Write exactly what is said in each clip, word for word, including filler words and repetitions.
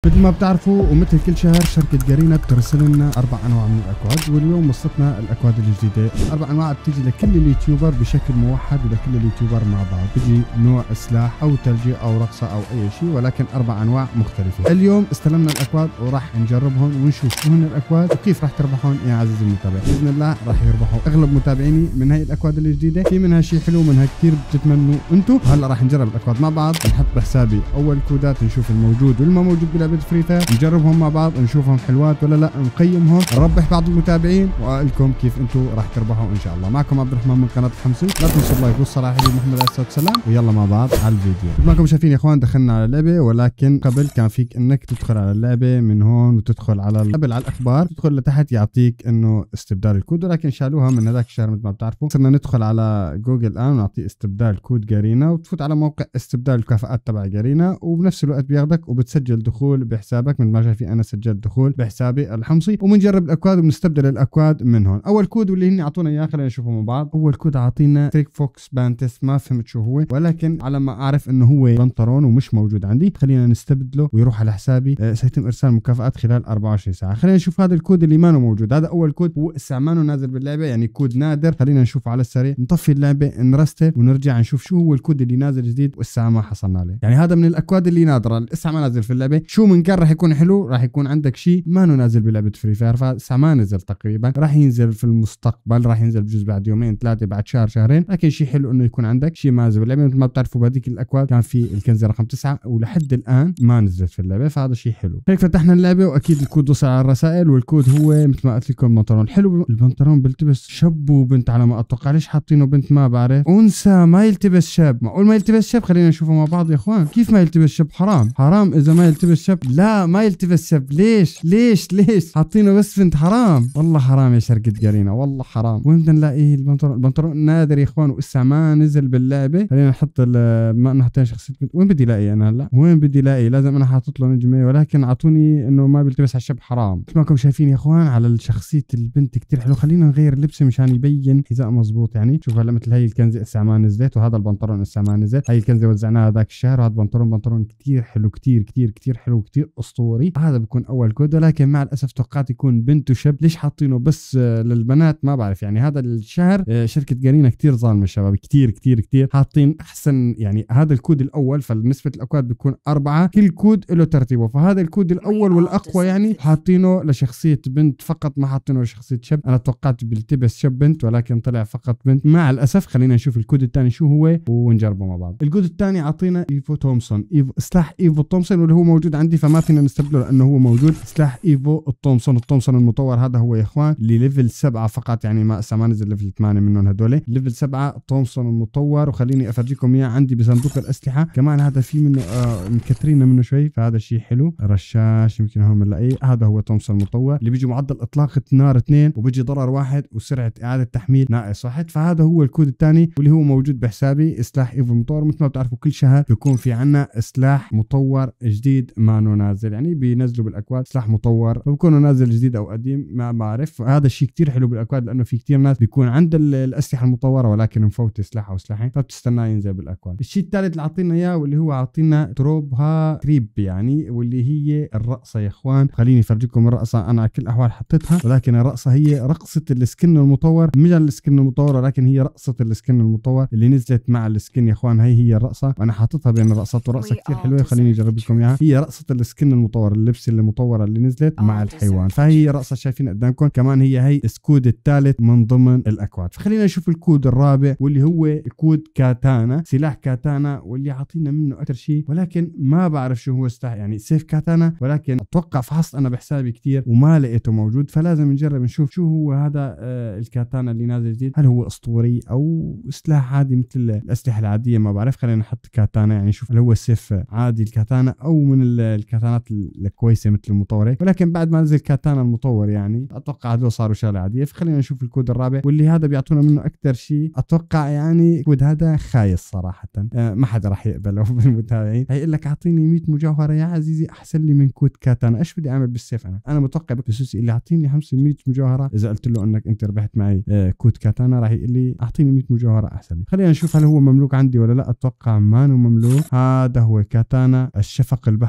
مثل ما بتعرفوا ومثل كل شهر شركة جارينا بترسل لنا أربع أنواع من الأكواد، واليوم وصلتنا الأكواد الجديدة. الأربع أنواع بتيجي لكل اليوتيوبر بشكل موحد ولكل اليوتيوبر مع بعض، بيجي نوع سلاح أو ثلجي أو رقصة أو أي شيء، ولكن أربع أنواع مختلفة. اليوم استلمنا الأكواد وراح نجربهم ونشوف شو هن الأكواد وكيف راح تربحون يا عزيزي المتابع. بإذن الله راح يربحوا أغلب متابعيني من هاي الأكواد الجديدة، في منها شيء حلو منها كثير بتتمنوا أنتم. هلا راح نجرب الأكواد مع بعض، نحط بحسابي أول كودات نشوف الموجود والما موجود بلعبة فري فاير، نجربهم مع بعض ونشوفهم حلوات ولا لا، نقيمهم، نربح بعض المتابعين واقول لكم كيف انتم راح تربحوا ان شاء الله. معكم عبد الرحمن من قناه الحمصي، لا تنسوا اللايك والصلاة على حبيبي محمد عليه الصلاه والسلام، ويلا مع بعض على الفيديو. مثل ما انكم شايفين يا اخوان دخلنا على اللعبه، ولكن قبل كان فيك انك تدخل على اللعبه من هون وتدخل على قبل على الاخبار، تدخل لتحت يعطيك انه استبدال الكود، ولكن شالوها من هذاك الشهر مثل ما بتعرفوا. صرنا ندخل على جوجل الان ونعطيه استبدال كود جارينا، وتفوت على موقع استبدال الكفاءات تبع جارينا، وبنفس الوقت بياخذك وبتسجل دخول بحسابك. مثل ما شايفين انا سجلت دخول بحسابي الحمصي، وبنجرب الاكواد وبنستبدل الاكواد من هون. اول كود واللي هن اعطونا اياه خلينا نشوفه مع بعض. اول كود اعطينا تريك فوكس بانتس، ما فهمت شو هو، ولكن على ما اعرف انه هو بنطلون ومش موجود عندي. خلينا نستبدله ويروح على حسابي. أه سيتم ارسال مكافآت خلال أربعة وعشرين ساعه. خلينا نشوف هذا الكود اللي ما موجود. هذا اول كود، هو لسه ما نازل باللعبه، يعني كود نادر. خلينا نشوفه على السريع، نطفي اللعبه نرستل ونرجع نشوف شو هو الكود اللي نازل جديد ولسه ما حصلنا عليه. يعني هذا من الاكواد اللي نادره لسه ما نازل في اللعبه. شو من كان راح يكون حلو، راح يكون عندك شيء ما نازل بلعبه فري فاير، فلسه ما نزل تقريبا، راح ينزل في المستقبل، راح ينزل بجوز بعد يومين ثلاثه، بعد شهر شهرين، لكن شيء حلو انه يكون عندك شيء ما نزل باللعبه. مثل ما بتعرفوا بهذيك الاكواد كان في الكنزه رقم تسعة ولحد الان ما نزلت في اللعبه، فهذا شيء حلو. هيك فتحنا اللعبه واكيد الكود وصل على الرسائل، والكود هو مثل ما قلت لكم بنطلون حلو. البنطلون بيلتبس شاب وبنت على ما اتوقع، ليش حاطينه بنت ما بعرف. انثى ما يلتبس شاب، معقول ما يلتبس شاب؟ خلينا نشوفه مع بعض يا اخوان. كيف ما يلتبس شاب؟ حرام حرام اذا ما يلتبس شاب. لا ما يلتبس شاب، ليش ليش ليش حاطينه بس بنت؟ حرام والله حرام يا شركة جارينا، والله حرام. وين بدنا نلاقيه البنطلون؟ البنطلون نادر يا اخوان ولسه ما نزل باللعبه. خلينا نحط ما انه حطينا شخصيه بنت. وين بدي الاقيه انا هلا؟ وين بدي الاقيه؟ لازم انا حاطط له نجمه، ولكن اعطوني انه ما بيلتبس على الشاب، حرام. مثل ما انكم شايفين يا اخوان على شخصيه البنت كثير حلو. خلينا نغير اللبسه مشان يبين حذاء مزبوط. يعني شوف هلا مثل هي الكنزه لسه ما نزلت، وهذا البنطلون لسه ما نزل. هي الكنزه وزعناها هذاك الشهر، وهذا البنطلون بنطلون كثير حلو، كثير كثير كثير حلو، كثير اسطوري. هذا بيكون اول كود، ولكن مع الاسف توقعت يكون بنت وشاب. ليش حاطينه بس للبنات؟ ما بعرف. يعني هذا الشهر شركه جارينا كثير ظالمه الشباب، كثير كثير كثير. حاطين احسن، يعني هذا الكود الاول، فنسبه الاكواد بيكون اربعه، كل كود له ترتيبه، فهذا الكود الاول والاقوى يعني حاطينه لشخصيه بنت فقط، ما حاطينه لشخصيه شاب. انا توقعت بيلتبس شاب بنت، ولكن طلع فقط بنت مع الاسف. خلينا نشوف الكود الثاني شو هو ونجربه مع بعض. الكود الثاني اعطينا ايفو تومسون، ايفو سلاح ايفو تومسون، واللي هو موجود عندي فما فينا نستبدله لانه هو موجود. سلاح ايفو التومسون، التومسون المطور هذا هو يا اخوان اللي ليفل سبعة فقط، يعني ما ما نزل ليفل ثمانية منهم هذول، ليفل سبعة تومسون المطور. وخليني افرجيكم اياه عندي بصندوق الاسلحه كمان. هذا في منه آه مكترين منه شوي، فهذا شيء حلو. رشاش يمكن هون بنلاقيه. هذا هو تومسون المطور اللي بيجي معدل اطلاق نار اثنين، وبيجي ضرر واحد، وسرعه اعاده تحميل ناقص واحد. فهذا هو الكود الثاني واللي هو موجود بحسابي، سلاح ايفو مطور. مثل ما بتعرفوا كل شهر بيكون في عنا سلاح مطور جديد ما نازل، يعني بينزلوا بالاكواد سلاح مطور، فبكونوا نازل جديد او قديم ما بعرف. هذا الشيء كثير حلو بالاكواد، لانه في كثير ناس بيكون عند الاسلحه المطوره ولكن مفوت سلاح او سلاحين، فبتستناه ينزل بالاكواد. الشيء الثالث اللي عطينا اياه واللي هو عطينا تروبها تريب، يعني واللي هي الرقصه يا اخوان. خليني افرجيكم الرقصه، انا على كل الاحوال حطيتها، ولكن الرقصه هي رقصه السكن المطور، مش السكن المطور، ولكن هي رقصه السكن المطور اللي نزلت مع السكن يا اخوان. هي هي الرقصه، وانا حاططها بين الرقصات، ورقصه كثير حلوه. خليني اجرب لكم اياها. هي رقصه السكن المطور، اللبس المطوره اللي نزلت مع الحيوان، فهي رقصه شايفين قدامكم. كمان هي هي الكود الثالث من ضمن الاكواد. فخلينا نشوف الكود الرابع واللي هو كود كاتانا، سلاح كاتانا، واللي عطينا منه اكثر شيء، ولكن ما بعرف شو هو سلاح، يعني سيف كاتانا، ولكن اتوقع فحصت انا بحسابي كثير وما لقيته موجود، فلازم نجرب نشوف شو هو هذا آه الكاتانا اللي نازل جديد. هل هو اسطوري او سلاح عادي مثل الاسلحه العاديه؟ ما بعرف. خلينا نحط كاتانا، يعني نشوف هل هو سيف عادي الكاتانا او من الكاتانات الكويسه مثل المطوره، ولكن بعد ما نزل كاتانا المطور يعني اتوقع هذول صاروا شغله عاديه. فخلينا نشوف الكود الرابع واللي هذا بيعطونا منه اكثر شيء. اتوقع يعني الكود هذا خايس صراحه، آه ما حدا راح يقبله بالمتابعين. هيقول لك اعطيني مية مجوهره يا عزيزي احسن لي من كود كاتانا. ايش بدي اعمل بالسيف انا؟ انا متوقع بكسوسي اللي اعطيني خمسمية مجوهره، اذا قلت له انك انت ربحت معي آه كود كاتانا راح يقول لي اعطيني مية مجوهره احسن لي. خلينا نشوف هل هو مملوك عندي ولا لا. اتوقع ما انه مملوك. هذا هو كاتانا الشفق البحري، حلو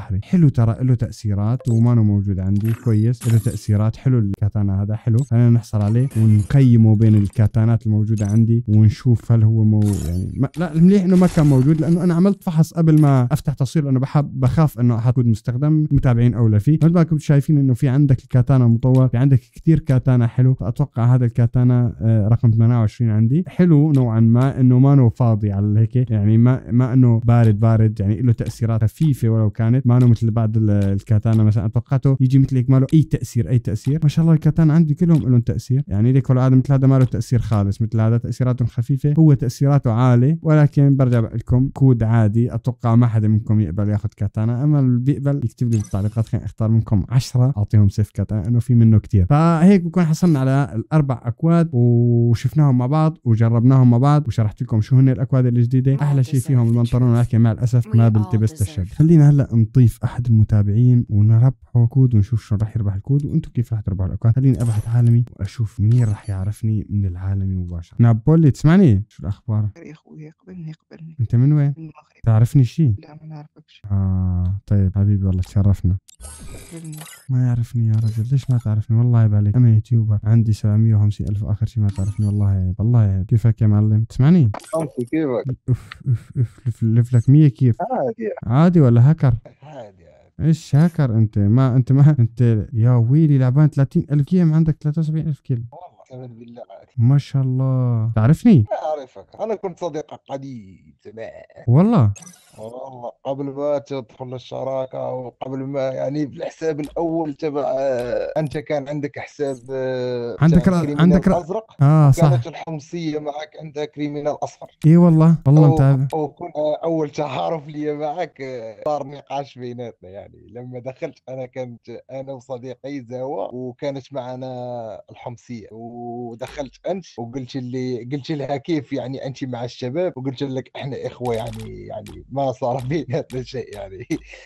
ترى له تاثيرات وما انه موجود عندي. كويس له تاثيرات. حلو الكاتانا هذا حلو. خلينا نحصل عليه ونقيمه بين الكاتانات الموجوده عندي ونشوف هل هو مو يعني ما لا المليح انه ما كان موجود، لانه انا عملت فحص قبل ما افتح تصوير، لانه بحب بخاف انه احد يكون مستخدم، متابعين اولى فيه. مثل ما كنتم شايفين انه في عندك الكاتانا مطور، في عندك كثير كاتانا حلو. فاتوقع هذا الكاتانا آه رقم ثمانية وعشرين عندي حلو نوعا ما، انه ما انه فاضي على هيك يعني، ما ما انه بارد بارد يعني، له تاثيرات خفيفه ولو كانت، ما انه مثل بعض الكاتانا مثلا اتوقعته يجي مثل هيك ما له اي تاثير اي تاثير. ما شاء الله الكاتانا عندي كلهم لهم تاثير يعني. ليك ولا هذا مثل هذا ما له تاثير خالص، مثل هذا تاثيراته خفيفه، هو تاثيراته عاليه. ولكن برجع بقول لكم كود عادي، اتوقع ما حدا منكم يقبل ياخذ كاتانا، اما اللي بيقبل يكتب لي بالتعليقات، خلينا اختار منكم عشرة اعطيهم سيف كاتانا، انه في منه كثير. فهيك بكون حصلنا على الاربع اكواد وشفناهم مع بعض وجربناهم مع بعض وشرحت لكم شو هن الاكواد الجديده. احلى شيء فيهم البنطلون، ولكن مع الاسف ما بلتبس الشب. خلينا هلا نضيف احد المتابعين ونربحه كود ونشوف شو راح يربح الكود وانتم كيف راح تربحوا الاكواد. خليني ابحث عالمي واشوف مين راح يعرفني من العالمي مباشره. نابولي تسمعني؟ شو الاخبار يا اخوي؟ قبلني قبلني. انت من وين؟ من المغرب. تعرفني شيء؟ لا ما نعرفكش. اه طيب حبيبي والله تشرفنا. قبلني. ما يعرفني يا رجل، ليش ما تعرفني؟ والله عيب عليك، انا يوتيوبر عندي سبعمية وخمسين الف واخر شيء ما تعرفني، والله عيب والله عيب. كيفك يا معلم؟ تسمعني؟ انت كيفك؟ اف اف اف لف, لف لك مية. كيف؟ عادي عادي ولا هاكر؟ عادي عادي. ايش هاكر انت؟ ما انت ما انت يا ويلي لعبان ثلاثين الف جيم عندك ثلاثة وسبعين الف كيل. والله قسما بالله عادي. ما شاء الله. تعرفني؟ اعرفك، انا كنت صديقك قديم زمان والله والله، قبل ما تدخل الشراكة وقبل ما يعني بالحساب الأول تبع أنت كان عندك حساب عندك تبع رأ... كريمينال عندك رأ... أزرق. اه صح. كانت الحمصية معك عندها كريمينال أصفر. اي والله والله متابع. وكنت أول تعارف لي معك صار نقاش بيناتنا يعني. لما دخلت أنا كانت أنا وصديقي زاوة وكانت معنا الحمصية، ودخلت أنت وقلت لي قلت لها كيف يعني أنت مع الشباب، وقلت لك إحنا إخوة يعني يعني ما صار بيناتنا شيء يعني.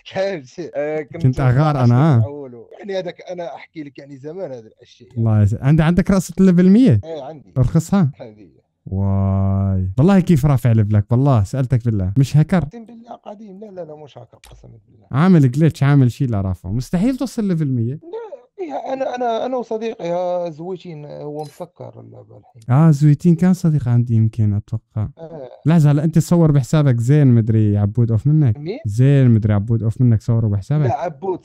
آه كنت اغار انا اه يعني هذاك انا احكي لك يعني زمان هذا الشيء يعني. الله يسعدك. عندي عندك رقصة الليفل مية؟ ايه عندي. ارخصها هذه واي والله. كيف رافع ليفلك؟ والله سألتك بالله مش هكر؟ قسم بالله قديم. لا لا لا مش هكر قسما بالله. عامل جليتش، عامل شيء لا رافعه، مستحيل توصل ليفل مية. لا إيه، انا انا انا وصديقي زويتين هو مسكر اللعبه الحين. اه زويتين كان صديق عندي يمكن اتوقع. آه. لحظه هلا انت تصور بحسابك زين مدري عبود اوف منك؟ مين؟ زين مدري عبود اوف منك صوروا بحسابك؟ لا عبود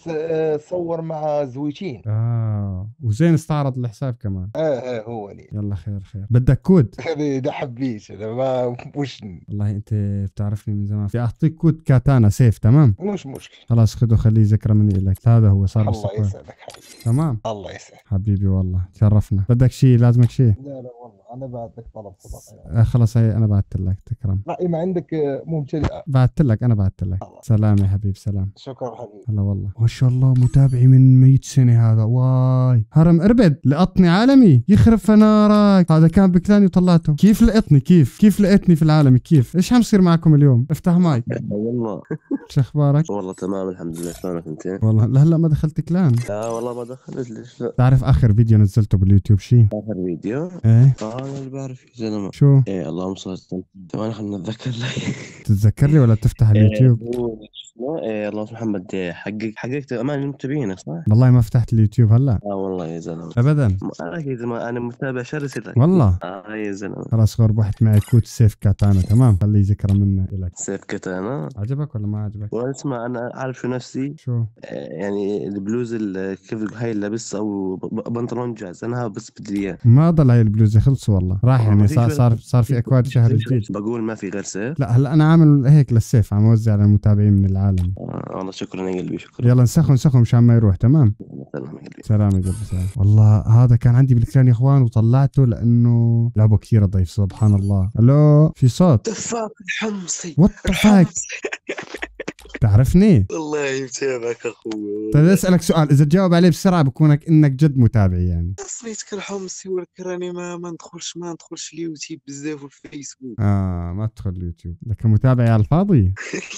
صور مع زويتين. اه وزين استعرض الحساب كمان. اه اه هو لي. يلا خير خير. بدك كود؟ هذه ده حبيش انا ما مش والله انت بتعرفني من زمان. في اعطيك كود كاتانا سيف تمام؟ مش مشكله. خلاص خذه خليه ذكرى مني لك. هذا هو صار الله بالسكوير. يسعدك حبيبي. تمام الله يسعدك حبيبي والله تشرفنا. بدك شيء؟ لازمك شيء؟ لا لا والله انا بعت لك طلب صدقه. آه خلاص هي انا بعثت لك. تكرم. لا ما عندك ممتلئه. بعثت لك انا بعثت لك. سلام يا حبيب سلام. شكرا حبيبي. هلا والله. ما شاء الله متابعي من مية سنة هذا. واي هرم اربد لقطني عالمي يخرب فنارك. هذا كان بكلاني وطلعته. كيف لقطني؟ كيف كيف لقيتني في العالمي؟ كيف ايش عم يصير معكم اليوم؟ افتح مايك. والله شو اخبارك؟ والله تمام الحمد لله. شلونك انت؟ والله لهلا ما دخلت كلان. لا والله ما دخلت. ليش لا؟ تعرف اخر فيديو نزلته باليوتيوب شيء؟ اخر فيديو؟ ايه اه انا اللي بعرف يا زلمه. شو؟ ايه اللهم صل وسلم. ثواني خلينا نتذكر لك. تتذكر لي ولا تفتح اليوتيوب؟ ايه هو شنو؟ ايه اللهم صل محمد. إيه حقك حقك امان المتابعين صح؟ والله ما فتحت اليوتيوب هلا. اه والله يا زلمه ابدا. انا اكيد ما انا متابع شرس لك والله اه يا زلمه. خلاص غرب واحد معي كود سيف كاتانا تمام. خليه ذكرى منه لك. سيف كتانا عجبك ولا ما عجبك؟ والله اسمع انا عارف شو نفسي. شو؟ آه، يعني البلوز ال- كيف هاي اللي لابس او ب- ب- بنطلون جاهز انا بس بدي اياه. ما ضل هاي البلوزه خلصوا والله راح يعني. ما في صار شوي- صار صار في اكواد شهر جديد. بقول ما في غير سيف. لا هلا انا عامل هيك للسيف عم اوزع على المتابعين من العالم. آه والله شكرا يا قلبي شكرا. يلا نسخن نسخن مشان ما يروح. تمام سلام يا قلبي. سلام يا قلبي سلام. والله هذا كان عندي بالكلان يا اخوان وطلعته لانه لعبه كثير ضيف سبحان الله. الو في صوت دفاق الحمصي. وات ذا فاك. تعرفني؟ والله متابعك اخوي. طيب اسالك سؤال اذا تجاوب عليه بسرعه بكونك انك جد متابع يعني. سميتك الحمصي ولكن راني ما ما ندخلش ما ندخلش اليوتيوب بزاف والفيسبوك. اه ما تدخل اليوتيوب لك متابعي على الفاضي.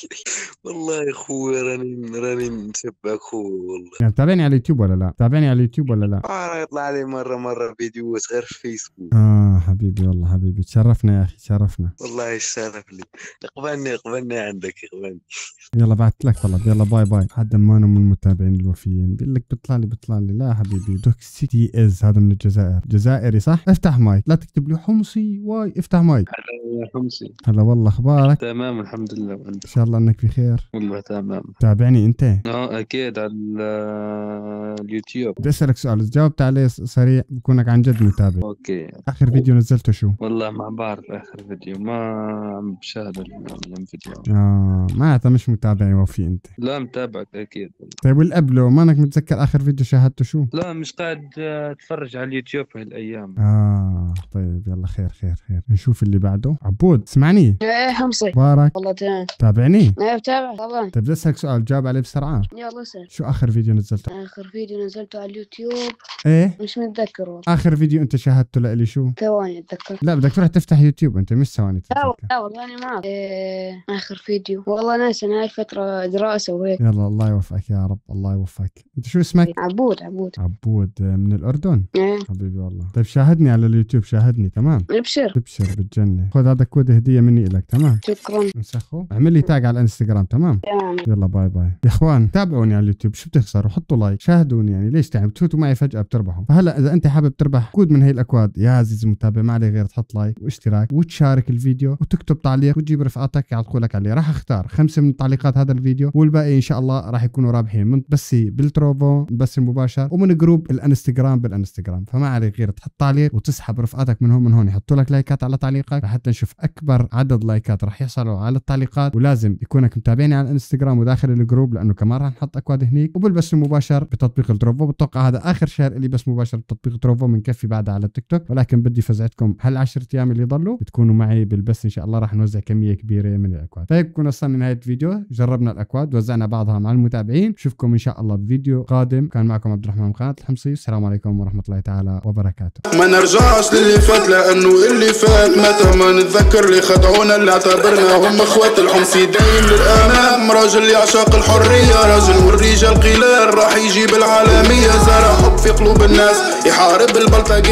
والله يا خويا راني راني نتبعك خويا والله. يعني متابعني على اليوتيوب ولا لا؟ متابعني على اليوتيوب ولا لا؟ آه يطلع لي مره مره فيديوهات غير في فيسبوك. اه حبيبي والله حبيبي تشرفنا يا اخي تشرفنا. والله الشرف لي. قبلني قبلني عندك قبلني. يلا بعت لك طلب يلا باي باي. حدا ما انا من المتابعين الوفيين بيقول لك بيطلع لي بيطلع لي لا حبيبي دوكسي تي از هذا من الجزائر جزائري صح. افتح مايك لا تكتب لي حمصي واي افتح مايك. هلا يا حمصي. هلا والله اخبارك؟ تمام الحمد لله وانت؟ ان شاء الله انك بخير. والله تمام. تابعني انت؟ اه اكيد على اليوتيوب. بدي اسالك سؤال اذا جاوبت عليه سريع بكونك عن جد متابع. اوكي. اخر فيديو نزلته شو؟ والله ما بعرف اخر فيديو ما عم بشاهد الفيديو. اه معناتها مش متابع وفي انت. لا متابعك اكيد. طيب والقبله ما انك متذكر اخر فيديو شاهدته شو؟ لا مش قاعد اتفرج على اليوتيوب هالايام. اه طيب يلا خير خير خير نشوف اللي بعده. عبود اسمعني. ايه حمصي. بارك. والله تمام. تابعني. ايه بتابع طبعا. طيب بدي اسالك سؤال جاوب عليه بسرعه. يلا اسال. شو اخر فيديو نزلته؟ اخر فيديو نزلته على اليوتيوب ايه مش متذكر والله. اخر فيديو انت شاهدته لإلي شو؟ ثواني اتذكر. لا بدك تروح تفتح يوتيوب انت مش ثواني لا تتذكر. لا والله انا ما اعرف. إيه اخر فيديو والله ناس انا هاي الفترة دراسة وهيك. يلا الله يوفقك يا رب الله يوفقك. انت شو اسمك؟ عبود عبود. عبود من الاردن. ايه حبيبي والله. طيب شاهدني على اليوتيوب شاهدني تمام. ابشر. ابشر بالجنة. خذ هذا كود هدية مني إلك تمام. شكرا. نسخه اعمل لي تاج على الانستغرام تمام. تمام. يلا باي باي يا اخوان. تابعوني على اليوتيوب شو بتخسروا حطوا لايك شاهدوني يعني ليش تعب تفوتوا معي فجأة بتربحوا. فهلا اذا انت حابب تربح كود من هي الاكواد يا عزيزي المتابع ما عليه غير تحط لايك واشتراك وتشارك الفيديو وتكتب تعليق وتجيب رفقاتك يعطوا لك عليه. راح اختار خمسة من تعليقات هذا الفيديو والباقي ان شاء الله راح يكونوا رابحين من بثي بالتروفو بث مباشر ومن جروب الانستغرام بالانستغرام. فما عليك غير تحط تعليق وتسحب رفقاتك من هون من هون يحطوا لك لايكات على تعليقك لحتى نشوف اكبر عدد لايكات راح يحصلوا على التعليقات. ولازم يكونك متابعني على الانستغرام وداخل الجروب لانه كمان راح نحط اكواد هنيك وبالبث المباشر بتطبيق التروفو. بتوقع هذا اخر شهر اللي بس مباشر بتطبيق تروفو بنكفي بعدها على التيك توك ولكن بدي فزعتكم هالعشرة ايام اللي ضلوا بتكونوا معي بالبث ان شاء الله. راح نوزع كميه كبيره من الاكواد. طيب كنا وصلنا لنهايه الفيديو جربنا الاكواد وزعنا بعضها مع المتابعين. بشوفكم ان شاء الله بفيديو قادم. كان معكم عبد الرحمن من قناه الحمصي. السلام عليكم ورحمه الله تعالى وبركاته. ما نرجعش للي فات لانه اللي فات متى ما نتذكر اللي خدعونا اللي اعتبرناهم اخوات. الحمصي دايم للامام راجل يعشق الحريه راجل والرجال قلال راح يجيب العالميه. زرع حب في قلوب الناس يحارب البلطجيه.